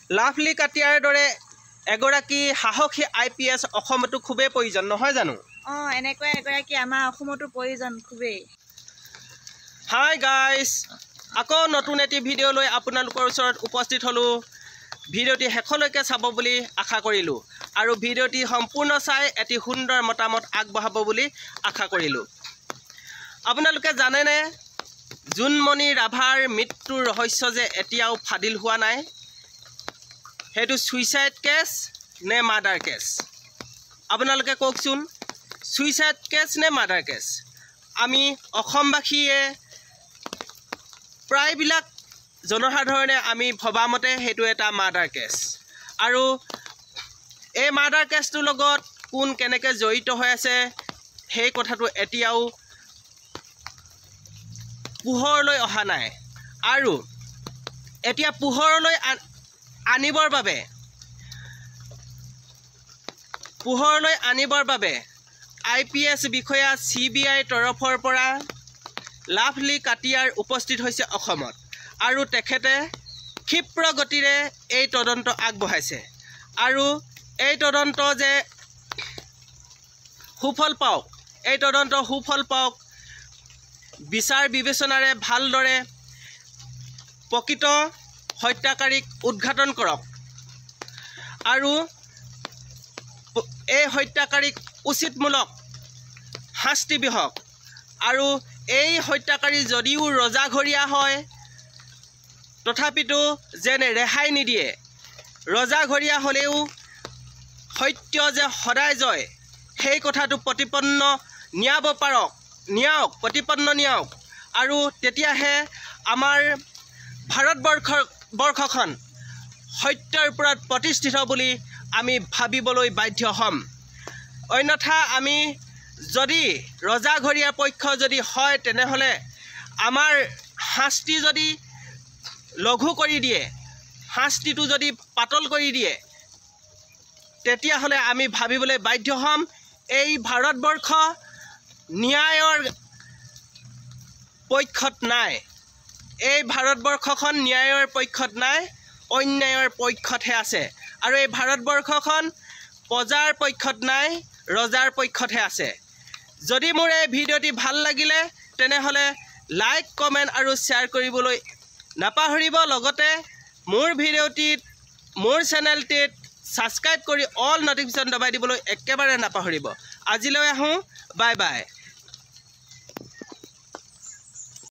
lovely Katiyar দৰে এগৰাকী সাহসী IPS অসমতো খুবেই প্ৰয়োজন নহয় জানো এনেকুৱা এগৰাকী আমাৰ অসমতো প্ৰয়োজন খুবেই হাই গাইজ আকৌ নতুন এটি ভিডিঅ' লৈ আপোনালোকৰ ওচৰত উপস্থিত হ'লোঁ ভিডিঅ'টি শেষলৈকে চাব বুলি আশা কৰিলোঁ আৰু ভিডিঅ'টি সম্পূৰ্ণ চাই এটি সুন্দৰ মতামত আগবঢ়াব বুলি আশা কৰিলোঁ আপোনালোকে জানেনে জোনমণি ৰাভাৰ মৃত্যুৰ ৰহস্য যে এতিয়াও ফাদিল হোৱা নাই সেইটো সুইচাইড কেছ নে মাৰ্ডাৰ কেছ আপোনালোকে কওকচোন সুইচাইড কেছ নে মাৰ্ডাৰ কেছ আমি অসমবাসীয়ে প্ৰায়বিলাক জনসাধাৰণে আমি ভবামতে সেইটো এটা মাৰ্ডাৰ কেছ আৰু এই মাৰ্ডাৰ কেছটোৰ লগত কোন কেনেকৈ জড়িত হৈ আছে সেই কথাটো এতিয়াও পোহৰলৈ অহা নাই আৰু এতিয়া পোহৰলৈ আনিবৰ বাবে IPS বিষয়া CBI তৰফৰ পৰা লাভলি কাটিয়াৰ উপস্থিত হৈছে অসমত আৰু তেখেতে ক্ষিপ্ৰ গতিৰে এই তদন্ত আগবঢ়াইছে আৰু এই তদন্ত যে সুফল পাওক বিচাৰ বিবেচনাৰে ভালদৰে প্ৰকৃত হত্যাকাৰীক উদ্ঘাটন কৰক আৰু এই হত্যাকাৰীক উচিতমূলক শাস্তি বিহক আৰু এই হত্যাকাৰী যদিও ৰজাঘৰীয়া হয় তথাপিতো যেনে ৰেহাই নিদিয়ে ৰজাঘৰীয়া হ'লেও সত্য যে সদায় জয় সেই কথাটো প্ৰতিপন্ন নিয়াওক আৰু তেতিয়াহে আমাৰ ভাৰতবৰ্ষখন সত্যৰ ওপৰত প্ৰতিষ্ঠিত বুলি আমি ভাবিবলৈ বাধ্য হ'ম অন্যথা আমি যদি ৰজাঘৰীয়া পক্ষ যদি হয় তেনেহ'লে আমাৰ শাস্তি যদি লঘু কৰি দিয়ে শাস্তিটো যদি পাতল কৰি দিয়ে তেতিয়াহ'লে আমি ভাবিবলৈ বাধ্য হ'ম এই ভাৰতবৰ্ষ ন্যায়ৰ পক্ষত নাই এই ভাৰতবৰ্ষখন ন্যায়ৰ পক্ষত নাই অন্যায়ৰ পক্ষতহে আছে আৰু এই ভাৰতবৰ্ষখন প্ৰজাৰ পক্ষত নাই ৰজাৰ পক্ষতহে আছে যদি মোৰ এই ভিডিঅ'টি ভাল লাগিলে তেনেহ'লে লাইক কমেণ্ট আৰু শ্বেয়াৰ কৰিবলৈ নাপাহৰিব লগতে মোৰ ভিডিঅ'টিত মোৰ চেনেলটিত ছাবস্ক্ৰাইব কৰি অল নটিফিকেশ্যন দবাই দিবলৈ একেবাৰে নাপাহৰিব আজিলৈ আহোঁ বাই বাই